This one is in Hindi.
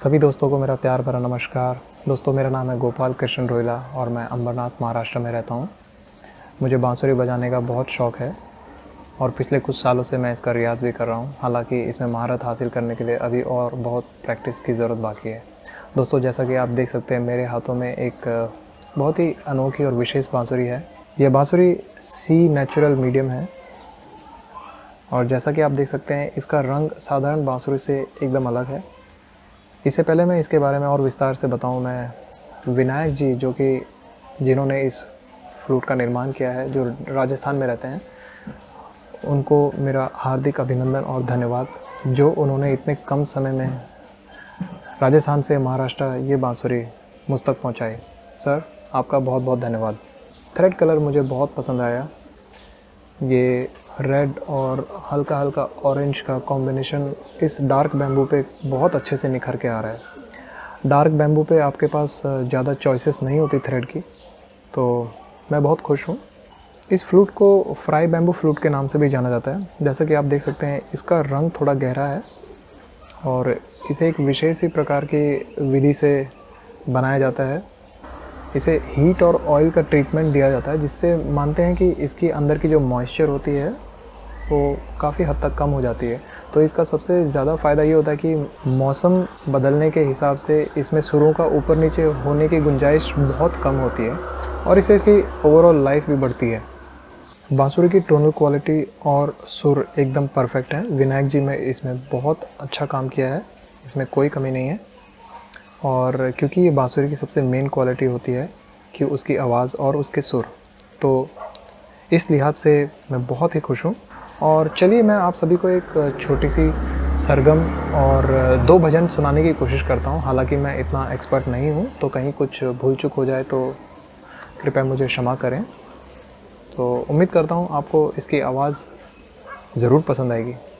सभी दोस्तों को मेरा प्यार भरा नमस्कार। दोस्तों, मेरा नाम है गोपाल कृष्ण रोहिला और मैं अंबरनाथ महाराष्ट्र में रहता हूँ। मुझे बांसुरी बजाने का बहुत शौक़ है और पिछले कुछ सालों से मैं इसका रियाज़ भी कर रहा हूँ। हालांकि इसमें महारत हासिल करने के लिए अभी और बहुत प्रैक्टिस की ज़रूरत बाकी है। दोस्तों, जैसा कि आप देख सकते हैं, मेरे हाथों में एक बहुत ही अनोखी और विशेष बांसुरी है। यह बांसुरी सी नेचुरल मीडियम है और जैसा कि आप देख सकते हैं, इसका रंग साधारण बांसुरी से एकदम अलग है। इससे पहले मैं इसके बारे में और विस्तार से बताऊं, मैं विनायक जी, जो कि जिन्होंने इस फ्लूट का निर्माण किया है, जो राजस्थान में रहते हैं, उनको मेरा हार्दिक अभिनंदन और धन्यवाद, जो उन्होंने इतने कम समय में राजस्थान से महाराष्ट्र ये बांसुरी मुझ तक पहुँचाई। सर, आपका बहुत बहुत धन्यवाद। थ्रेड कलर मुझे बहुत पसंद आया। ये रेड और हल्का हल्का ऑरेंज का कॉम्बिनेशन इस डार्क बैम्बू पे बहुत अच्छे से निखर के आ रहा है। डार्क बैम्बू पे आपके पास ज़्यादा चॉइसेस नहीं होती थ्रेड की, तो मैं बहुत खुश हूँ। इस फ्लूट को फ्राई बैम्बू फ्लूट के नाम से भी जाना जाता है। जैसा कि आप देख सकते हैं, इसका रंग थोड़ा गहरा है और इसे एक विशेष ही प्रकार की विधि से बनाया जाता है। इसे हीट और ऑयल का ट्रीटमेंट दिया जाता है, जिससे मानते हैं कि इसकी अंदर की जो मॉइस्चर होती है वो काफ़ी हद तक कम हो जाती है। तो इसका सबसे ज़्यादा फ़ायदा ये होता है कि मौसम बदलने के हिसाब से इसमें सुरों का ऊपर नीचे होने की गुंजाइश बहुत कम होती है और इससे इसकी ओवरऑल लाइफ भी बढ़ती है। बांसुरी की टोनल क्वालिटी और सुर एकदम परफेक्ट है। विनायक जी ने इसमें बहुत अच्छा काम किया है, इसमें कोई कमी नहीं है। और क्योंकि ये बांसुरी की सबसे मेन क्वालिटी होती है कि उसकी आवाज़ और उसके सुर, तो इस लिहाज से मैं बहुत ही खुश हूँ। और चलिए, मैं आप सभी को एक छोटी सी सरगम और 2 भजन सुनाने की कोशिश करता हूँ। हालांकि मैं इतना एक्सपर्ट नहीं हूँ, तो कहीं कुछ भूल चूक हो जाए तो कृपया मुझे क्षमा करें। तो उम्मीद करता हूँ आपको इसकी आवाज़ ज़रूर पसंद आएगी।